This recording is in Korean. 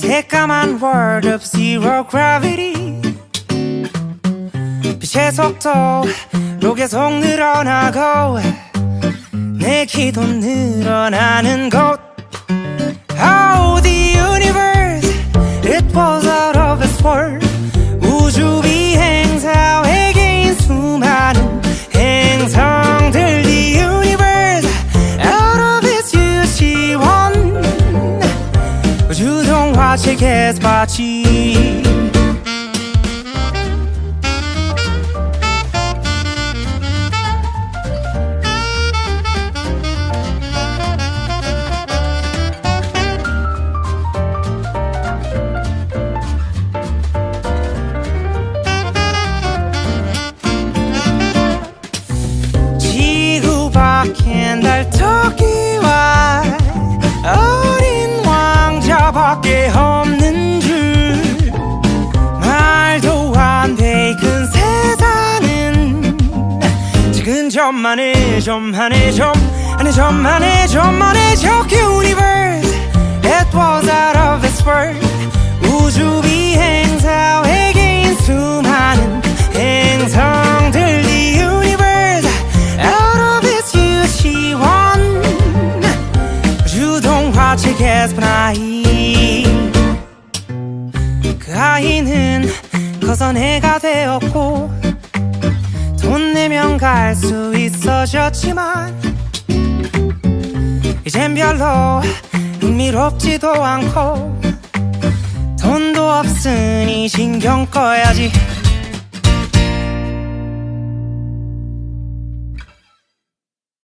새까만 world of zero gravity 빛의 속도로 계속 늘어나고 내 기도 늘어나는 곳 Oh the universe it was out of its world 우주비행사 외계인 수많은 행성들 The universe out of its 유치원 우주동화책 개스파치 달 토끼와 어린 왕자밖에 없는 줄 말도 안 돼 큰 세상은 지금 좀만해 좀만해 좀만해 좀만해 좀만해 저 universe it was out of its world 우주비행사 외계인 수많은 행성들 The universe out of its 유치원 우주동화책 에스파나이 그 아이는 커서 내가 되었고 돈 내면 갈 수 있어졌지만 이젠 별로 흥미롭지도 않고 돈도 없으니 신경 꺼야지